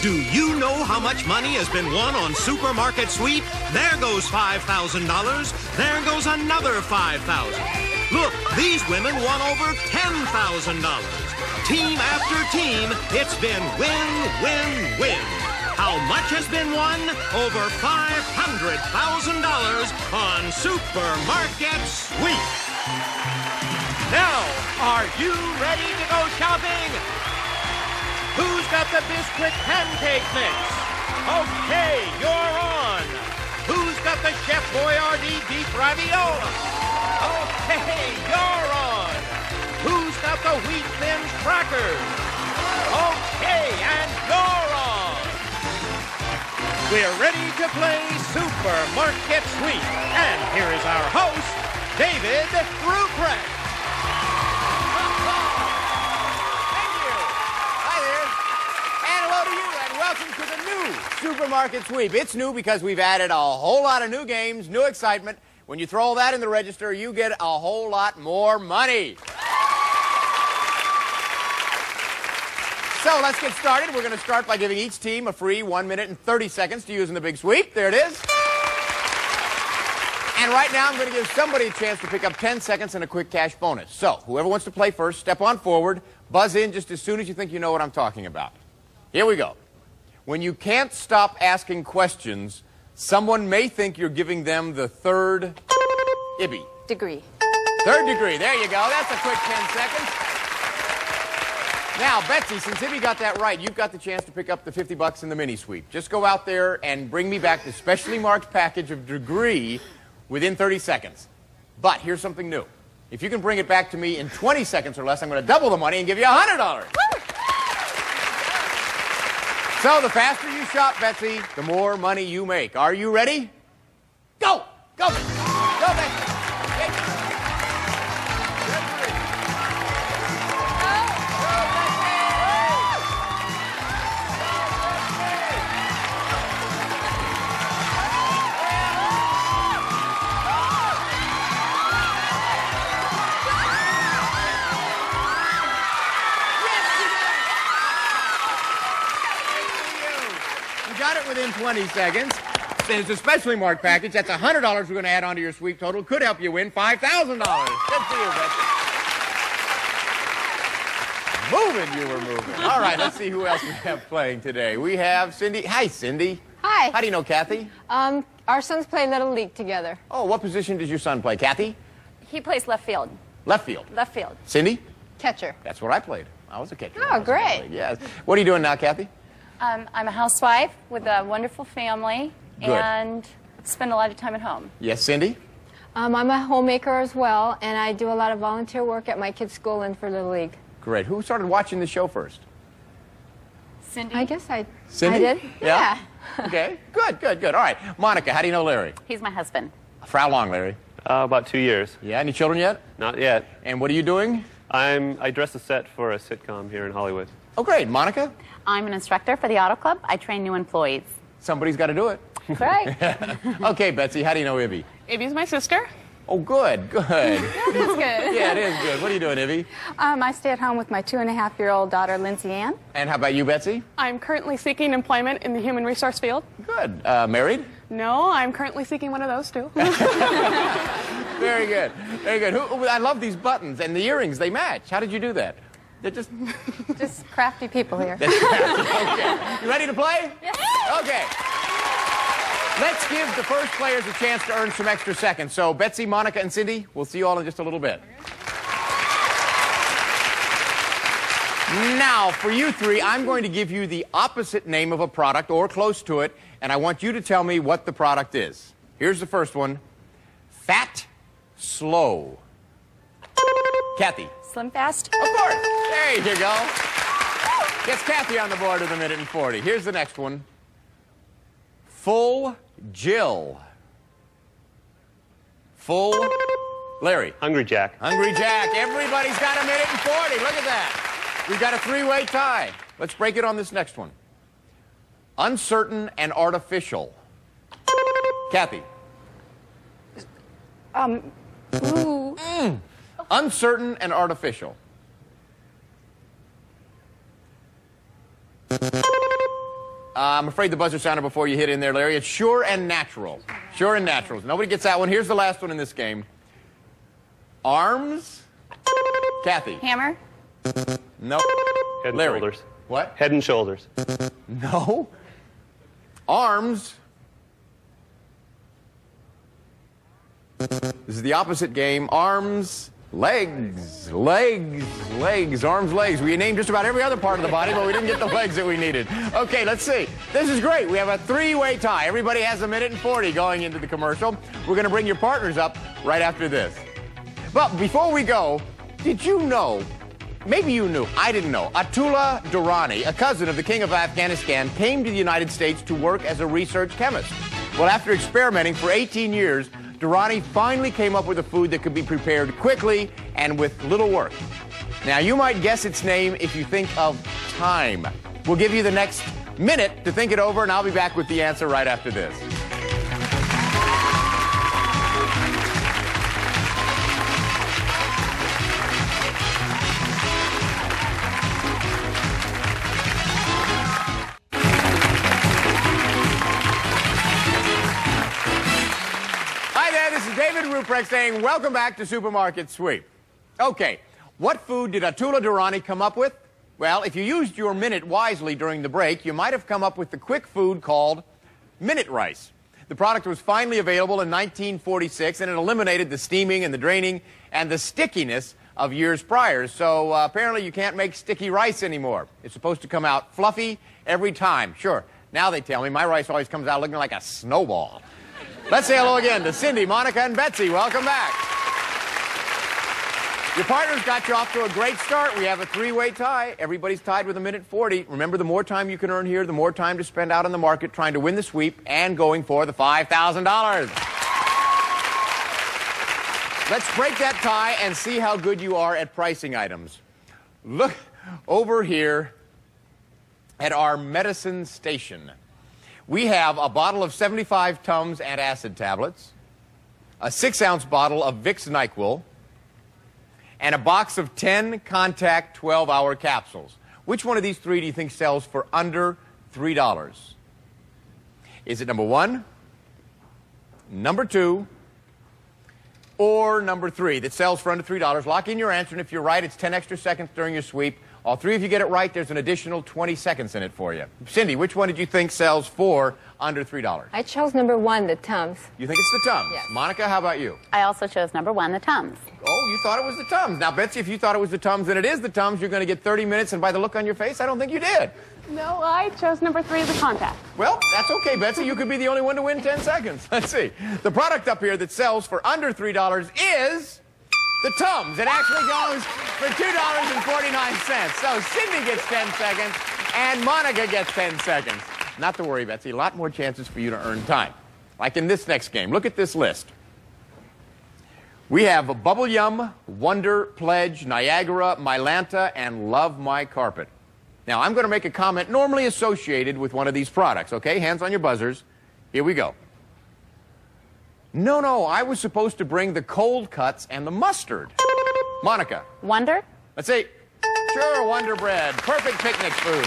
Do you know how much money has been won on Supermarket Sweep? There goes $5,000. There goes another $5,000. Look, these women won over $10,000. Team after team, it's been win, win, win. How much has been won? Over $500,000 on Supermarket Sweep. Now, are you ready to go shopping? Who's got the Bisquick pancake mix? Okay, you're on. Who's got the Chef Boyardee beef ravioli? Okay, you're on. Who's got the wheat thins crackers? Okay, and you're on. We're ready to play Supermarket Sweep. And here is our host, David Ruprecht. Welcome to the new Supermarket Sweep. It's new because we've added a whole lot of new games, new excitement. When you throw all that in the register, you get a whole lot more money. So let's get started. We're going to start by giving each team a free 1 minute and 30 seconds to use in the big sweep. There it is. And right now I'm going to give somebody a chance to pick up 10 seconds and a quick cash bonus. So whoever wants to play first, step on forward, buzz in just as soon as you think you know what I'm talking about. Here we go. When you can't stop asking questions, someone may think you're giving them the third Ibby. Degree. Third degree. There you go. That's a quick 10 seconds. Now, Betsy, since Ibby got that right, you've got the chance to pick up the 50 bucks in the mini sweep. Just go out there and bring me back the specially marked package of degree within 30 seconds. But here's something new. If you can bring it back to me in 20 seconds or less, I'm going to double the money and give you $100. So the faster you shop, Betsy, the more money you make. Are you ready? Go! Go! Go, Betsy! Got it within 20 seconds. There's a specially marked package. That's $100 we're going to add onto your sweep total. Could help you win $5,000. Good for you, Betsy. Moving, you were moving. All right, let's see who else we have playing today. We have Cindy. Hi, Cindy. Hi. How do you know Kathy? Our sons play Little League together. Oh, what position does your son play? Kathy? He plays left field. Left field. Left field. Cindy? Catcher. That's what I played. I was a catcher. Oh, great. Yes. What are you doing now, Kathy? I'm a housewife with a wonderful family. Good. And spend a lot of time at home. Yes, Cindy? I'm a homemaker as well, and I do a lot of volunteer work at my kids' school and for Little League. Great. Who started watching the show first? Cindy? I guess Cindy? I did. Yeah. Okay. Good, good, good. All right. Monica, how do you know Larry? He's my husband. For how long, Larry? About 2 years. Yeah. Any children yet? Not yet. And what are you doing? I dress a set for a sitcom here in Hollywood. Oh, great. Monica? I'm an instructor for the Auto Club. I train new employees. Somebody's got to do it. That's right. Okay, Betsy, how do you know Ibby? Ibby's my sister. Oh, good, good. That's good. Yeah, it is good. What are you doing, Ibby? I stay at home with my 2.5-year-old daughter, Lindsay Ann. And how about you, Betsy? I'm currently seeking employment in the human resource field. Good. Married? No, I'm currently seeking one of those, too. Very good. Very good. I love these buttons and the earrings. They match. How did you do that? They're just crafty people here. That's crafty. Okay. You ready to play? Yes. Okay. Let's give the first players a chance to earn some extra seconds. So, Betsy, Monica, and Cindy, we'll see you all in just a little bit. Now, for you three, I'm going to give you the opposite name of a product, or close to it, and I want you to tell me what the product is. Here's the first one. Fat, slow. Kathy. Slim Fast. Of course. There you go. Gets Kathy on the board with a minute and 40. Here's the next one. Full Jill. Full Larry. Hungry Jack. Hungry Jack. Everybody's got a minute and 40. Look at that. We've got a three-way tie. Let's break it on this next one. Uncertain and artificial. Kathy. Uncertain and artificial. I'm afraid the buzzer sounded before you hit in there, Larry. It's Sure and Natural. Sure and Naturals. Nobody gets that one. Here's the last one in this game. Arms. Kathy. Hammer. No. Head and Larry. shoulders. What? Head and shoulders. No. Arms. This is the opposite game. Arms, legs, legs, legs, arms, legs. We named just about every other part of the body, but we didn't get the legs that we needed. Okay, let's see. This is great. We have a three-way tie. Everybody has 1:40 going into the commercial. We're going to bring your partners up right after this. But before we go, did you know, maybe you knew, I didn't know, Atullah Durrani, a cousin of the King of Afghanistan, came to the United States to work as a research chemist. Well, after experimenting for 18 years, Durrani finally came up with a food that could be prepared quickly and with little work. Now, you might guess its name if you think of time. We'll give you the next minute to think it over, and I'll be back with the answer right after this. Ruprecht saying, welcome back to Supermarket Sweep. Okay, what food did Atullah Durrani come up with? Well, if you used your minute wisely during the break, you might have come up with the quick food called minute rice. The product was finally available in 1946, and it eliminated the steaming and the draining and the stickiness of years prior. So apparently you can't make sticky rice anymore. It's supposed to come out fluffy every time. Sure, now they tell me my rice always comes out looking like a snowball. Let's say hello again to Cindy, Monica, and Betsy. Welcome back. Your partners got you off to a great start. We have a three-way tie. Everybody's tied with 1:40. Remember, the more time you can earn here, the more time to spend out in the market trying to win the sweep and going for the $5,000. Let's break that tie and see how good you are at pricing items. Look over here at our medicine station. We have a bottle of 75 Tums antacid tablets, a 6-ounce bottle of Vicks NyQuil, and a box of 10 Contact 12-hour capsules. Which one of these three do you think sells for under $3? Is it number 1, number 2, or number 3 that sells for under $3? Lock in your answer, and if you're right, it's 10 extra seconds during your sweep. All three of you get it right, there's an additional 20 seconds in it for you. Cindy, which one did you think sells for under $3? I chose number 1, the Tums. You think it's the Tums? Yes. Monica, how about you? I also chose number 1, the Tums. Oh, you thought it was the Tums. Now, Betsy, if you thought it was the Tums and it is the Tums, you're going to get 30 minutes, and by the look on your face, I don't think you did. No, I chose number 3, the Contact. Well, that's okay, Betsy. You could be the only one to win 10 seconds. Let's see. The product up here that sells for under $3 is the Tums. It actually goes for $2.49. So Cindy gets 10 seconds, and Monica gets 10 seconds. Not to worry, Betsy. A lot more chances for you to earn time. Like in this next game. Look at this list. We have Bubble Yum, Wonder, Pledge, Niagara, Mylanta, and Love My Carpet. Now, I'm going to make a comment normally associated with one of these products, okay? Hands on your buzzers. Here we go. No, I was supposed to bring the cold cuts and the mustard. Monica. Wonder? Let's see. Sure, Wonder Bread. Perfect picnic food.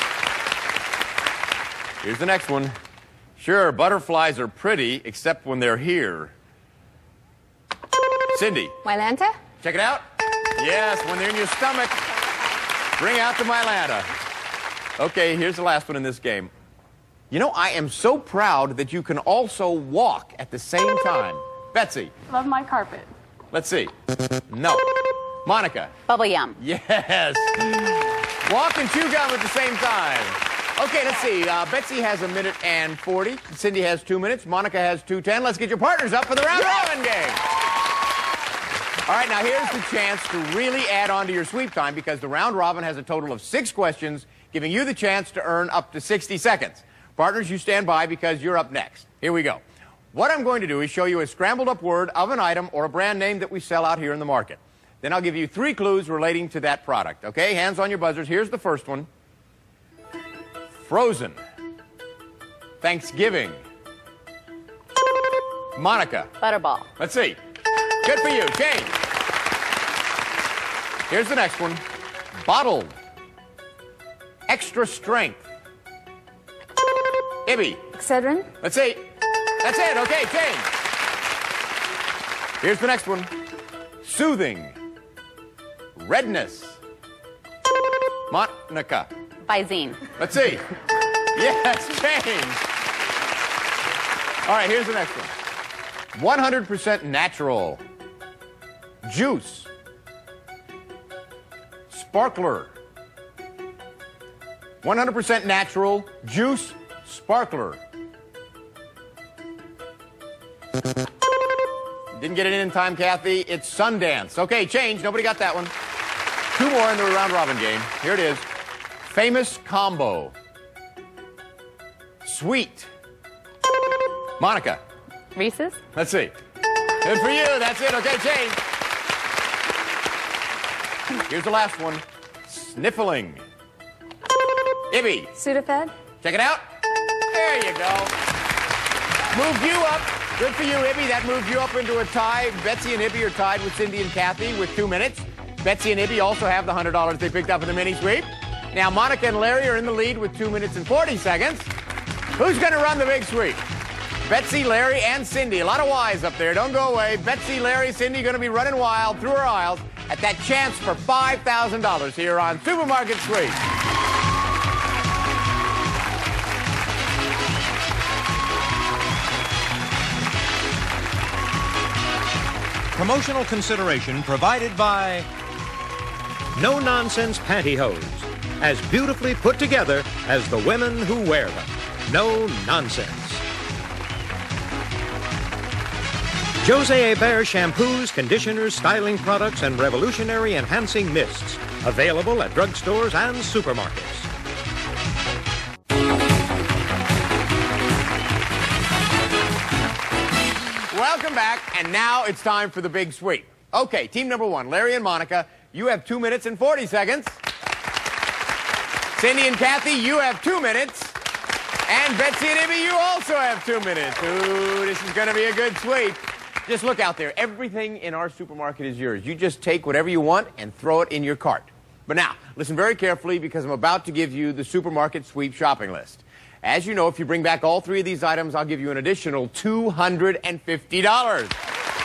Here's the next one. Sure, butterflies are pretty, except when they're here. Cindy. Mylanta? Check it out. Yes, when they're in your stomach, bring out the Mylanta. Okay, here's the last one in this game. You know, I am so proud that you can also walk at the same time. Betsy. Love My Carpet. Let's see. No. Monica. Bubble Yum. Yes. Walk and chew gum at the same time. Okay, let's see. Betsy has 1:40. Cindy has 2 minutes. Monica has 2:10. Let's get your partners up for the round robin game. All right, now here's the chance to really add on to your sweep time because the round robin has a total of 6 questions, giving you the chance to earn up to 60 seconds. Partners, you stand by because you're up next. Here we go. What I'm going to do is show you a scrambled up word of an item or a brand name that we sell out here in the market. Then I'll give you 3 clues relating to that product. Okay, hands on your buzzers. Here's the first one. Frozen. Thanksgiving. Monica. Butterball. Let's see. Good for you. Change. Here's the next one. Bottled. Extra strength. Ibby. Excedrin. Let's see. That's it. Okay, change. Here's the next one. Soothing. Redness. Monica. Visine. Let's see. Yes, change. All right, here's the next one. 100% natural. Juice. Sparkler. 100% natural. Juice. Sparkler. Didn't get it in time, Kathy. It's Sundance. Okay, change. Nobody got that one. 2 more in the round robin game. Here it is. Famous combo. Sweet. Monica. Reese's. Let's see. Good for you. That's it. Okay, change. Here's the last one. Sniffling. Ibby. Sudafed. Check it out. There you go. Moved you up. Good for you, Ibby. That moved you up into a tie. Betsy and Ibby are tied with Cindy and Kathy with 2 minutes. Betsy and Ibby also have the $100 they picked up in the mini sweep. Now, Monica and Larry are in the lead with 2 minutes and 40 seconds. Who's going to run the big sweep? Betsy, Larry, and Cindy. A lot of Y's up there. Don't go away. Betsy, Larry, Cindy going to be running wild through her aisles at that chance for $5,000 here on Supermarket Sweep. Promotional consideration provided by No Nonsense Pantyhose, as beautifully put together as the women who wear them. No nonsense. Jose Hebert shampoos, conditioners, styling products, and revolutionary enhancing mists. Available at drugstores and supermarkets. Welcome back, and now it's time for the big sweep. Okay, team number 1, Larry and Monica, you have 2 minutes and 40 seconds. Cindy and Kathy, you have 2 minutes. And Betsy and Ibby, you also have 2 minutes. Ooh, this is going to be a good sweep. Just look out there. Everything in our supermarket is yours. You just take whatever you want and throw it in your cart. But now, listen very carefully because I'm about to give you the supermarket sweep shopping list. As you know, if you bring back all 3 of these items, I'll give you an additional $250.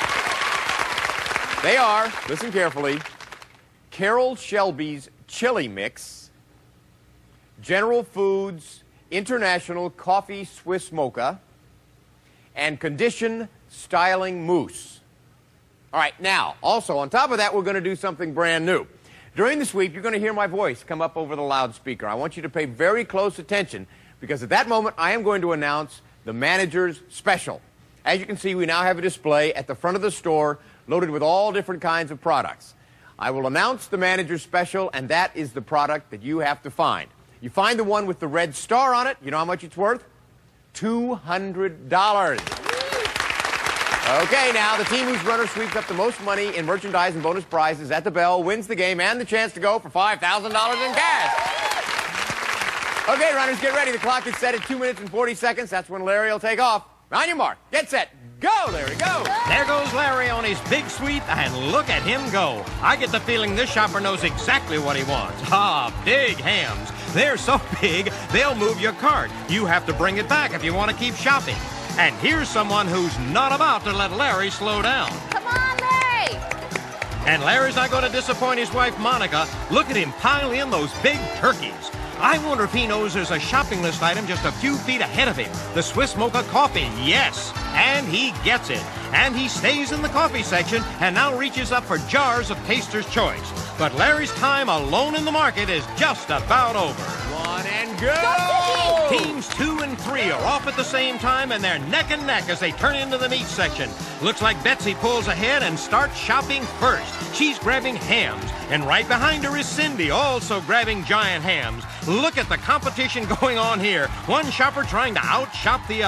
They are, listen carefully, Carol Shelby's Chili Mix, General Foods International Coffee Swiss Mocha, and Condition Styling Mousse. All right, now, also on top of that, we're going to do something brand new. During the sweep, you're going to hear my voice come up over the loudspeaker. I want you to pay very close attention because at that moment, I am going to announce the manager's special. As you can see, we now have a display at the front of the store loaded with all different kinds of products. I will announce the manager's special, and that is the product that you have to find. You find the one with the red star on it. You know how much it's worth? $200. Okay, now the team whose runner sweeps up the most money in merchandise and bonus prizes at the bell wins the game and the chance to go for $5,000 in cash. Okay, runners, get ready. The clock is set at 2 minutes and 40 seconds. That's when Larry will take off. On your mark, get set, go, Larry, go! There goes Larry on his big sweep, and look at him go. I get the feeling this shopper knows exactly what he wants. Ah, big hams. They're so big, they'll move your cart. You have to bring it back if you want to keep shopping. And here's someone who's not about to let Larry slow down. Come on, Larry! And Larry's not going to disappoint his wife, Monica. Look at him pile in those big turkeys. I wonder if he knows there's a shopping list item just a few feet ahead of him. The Swiss Mocha coffee, yes. And he gets it. And he stays in the coffee section and now reaches up for jars of Taster's Choice. But Larry's time alone in the market is just about over. 1 and go! Teams 2 and 3 are off at the same time, and they're neck and neck as they turn into the meat section. Looks like Betsy pulls ahead and starts shopping first. She's grabbing hams, and right behind her is Cindy, also grabbing giant hams. Look at the competition going on here. One shopper trying to outshop the other.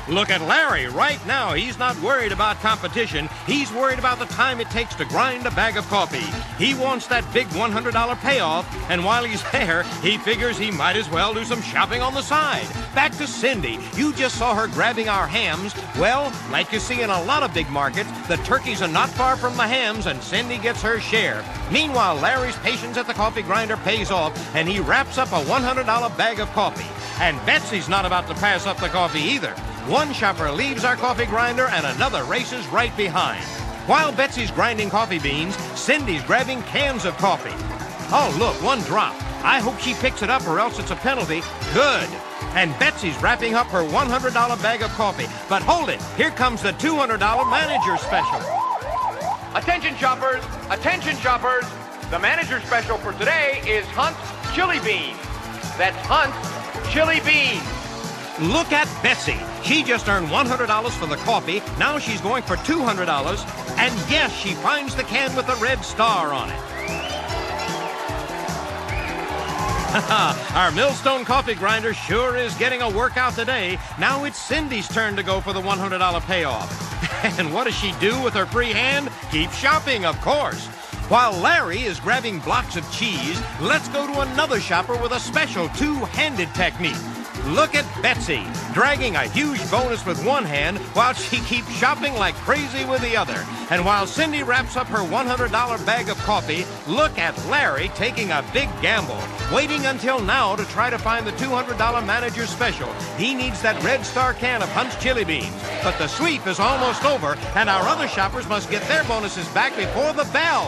Look at Larry. Right now, he's not worried about competition. He's worried about the time it takes to grind a bag of coffee. He wants that big $100 payoff, and while he's there, he figures he might as well do some shopping on the side. Back to Cindy. You just saw her grabbing our hams. Well, like you see in a lot of big markets, the turkeys are not far from the hams, and Cindy gets her share. Meanwhile, Larry's patience at the coffee grinder pays off, and he wraps up a $100 bag of coffee. And Betsy's not about to pass up the coffee either. One shopper leaves our coffee grinder and another races right behind. While Betsy's grinding coffee beans, Cindy's grabbing cans of coffee. Oh, look, one drop. I hope she picks it up or else it's a penalty. Good. And Betsy's wrapping up her $100 bag of coffee. But hold it, here comes the $200 manager special. Attention shoppers, attention shoppers. The manager special for today is Hunt's Chili Beans. That's Hunt's Chili Beans. Look at Betsy. She just earned $100 for the coffee. Now she's going for $200. And yes, she finds the can with the red star on it. Our Millstone coffee grinder sure is getting a workout today. Now it's Cindy's turn to go for the $100 payoff. And what does she do with her free hand? Keep shopping, of course. While Larry is grabbing blocks of cheese, let's go to another shopper with a special two-handed technique. Look at Betsy, dragging a huge bonus with one hand while she keeps shopping like crazy with the other. And while Cindy wraps up her $100 bag of coffee, look at Larry taking a big gamble, waiting until now to try to find the $200 manager special. He needs that red star can of Hunt's chili beans. But the sweep is almost over, and our other shoppers must get their bonuses back before the bell.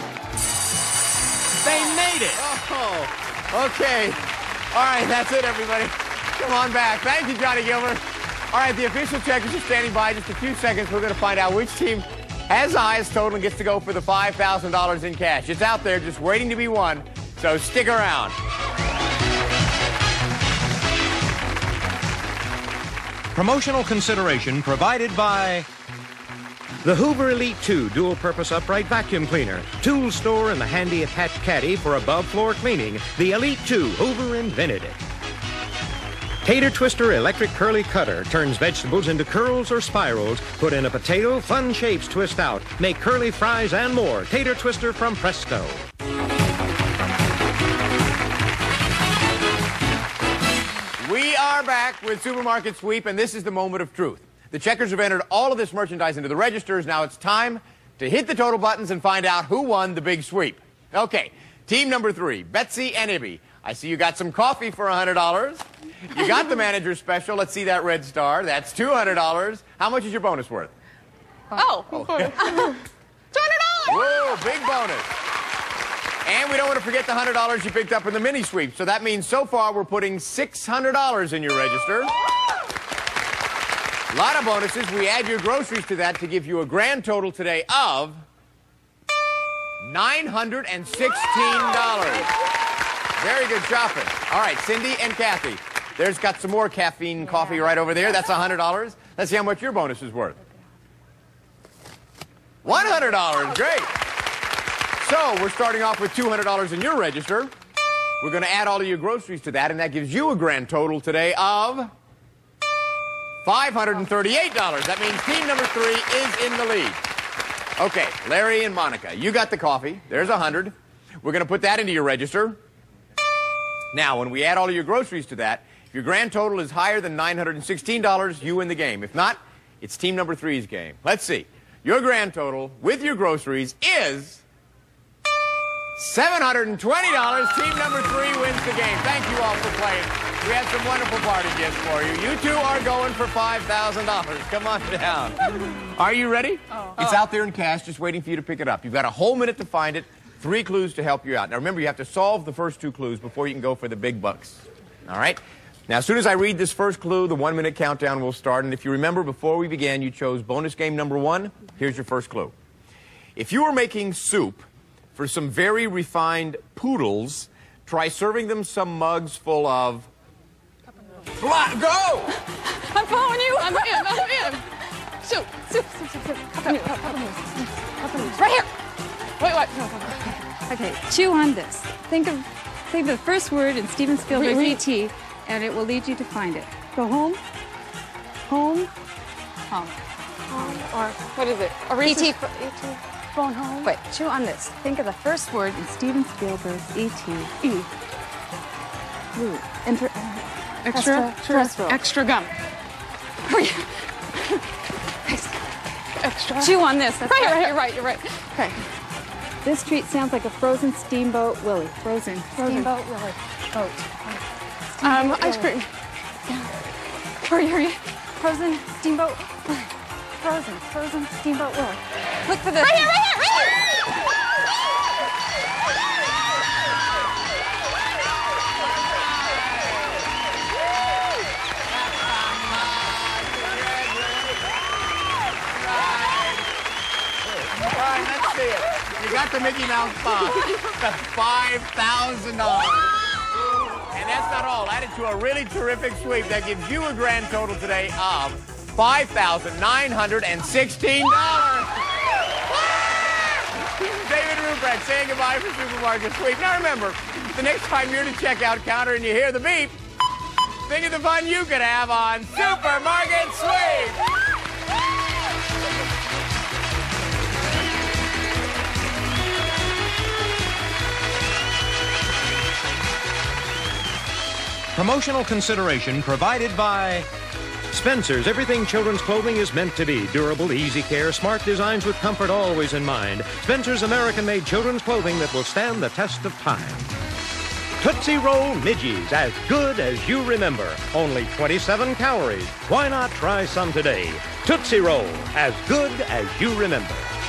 They made it. Oh, okay. All right, that's it, everybody. Come on back. Thank you, Johnny Gilbert. All right, the official checkers are standing by. Just a few seconds, we're going to find out which team has the highest total and gets to go for the $5,000 in cash. It's out there just waiting to be won, so stick around. Promotional consideration provided by the Hoover Elite 2 dual-purpose upright vacuum cleaner. Tool store and the handy attached caddy for above-floor cleaning. The Elite 2, Hoover invented it. Tater Twister electric curly cutter turns vegetables into curls or spirals. Put in a potato, fun shapes twist out. Make curly fries and more. Tater Twister from Presto. We are back with Supermarket Sweep, and this is the moment of truth. The checkers have entered all of this merchandise into the registers. Now it's time to hit the total buttons and find out who won the big sweep. Okay, team number 3, Betsy and Ibby. I see you got some coffee for $100. You got the manager special. Let's see that red star. That's $200. How much is your bonus worth? Oh. Okay. $200! Whoa, big bonus. And we don't want to forget the $100 you picked up in the mini sweep. So that means so far we're putting $600 in your register. A lot of bonuses. We add your groceries to that to give you a grand total today of $916. Very good shopping. All right, Cindy and Kathy. There's got some more caffeine coffee right over there. That's $100. Let's see how much your bonus is worth. $100. Great. So we're starting off with $200 in your register. We're going to add all of your groceries to that, and that gives you a grand total today of $538. That means team number 3 is in the lead. Okay, Larry and Monica, you got the coffee. There's $100. We're going to put that into your register. Now, when we add all of your groceries to that, if your grand total is higher than $916, you win the game. If not, it's team number 3's game. Let's see. Your grand total with your groceries is $720. Team number 3 wins the game. Thank you all for playing. We have some wonderful party gifts for you. You two are going for $5,000. Come on down. Are you ready? It's out there in cash, just waiting for you to pick it up. You've got a whole minute to find it. 3 clues to help you out. Now remember, you have to solve the first 2 clues before you can go for the big bucks. All right? Now, as soon as I read this first clue, the 1-minute countdown will start. And if you remember, before we began, you chose bonus game number 1. Here's your first clue. If you were making soup for some very refined poodles, try serving them some mugs full of... Go! I'm following you. I'm in. Soup. Right here. Wait. No. Okay, chew on this. Think of the first word in Steven Spielberg's E.T., and it will lead you to find it. Go home. Home. Or what is it? A Reese's? E.T. Phone home. Wait, chew on this. Think of the first word in Steven Spielberg's E.T. E. Ooh, Extra? Terrestrial. Extra gum. Extra. Chew on this. That's Right, you're right. Okay. This treat sounds like a frozen Steamboat Willie. Frozen. Steamboat Willie. Boat. Ice cream. Hurry. Frozen Steamboat. Frozen Steamboat Willie. Look for the. Right here. All right, let's see it. You got the Mickey Mouse box. That's $5,000. And that's not all. Added to a really terrific sweep that gives you a grand total today of $5,916. David Ruprecht saying goodbye for Supermarket Sweep. Now remember, the next time you're at the checkout counter and you hear the beep, think of the fun you could have on Supermarket Sweep. Promotional consideration provided by Spencer's. Everything children's clothing is meant to be. Durable, easy care, smart designs with comfort always in mind. Spencer's American-made children's clothing that will stand the test of time. Tootsie Roll Midgies, as good as you remember. Only 27 calories. Why not try some today? Tootsie Roll, as good as you remember.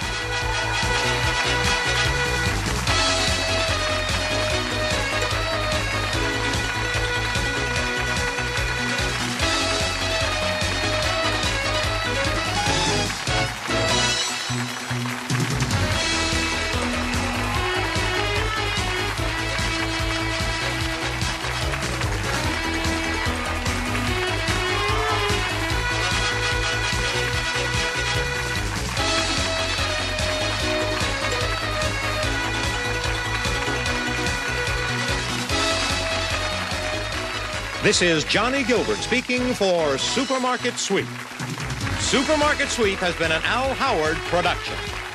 This is Johnny Gilbert speaking for Supermarket Sweep. Supermarket Sweep has been an Al Howard production.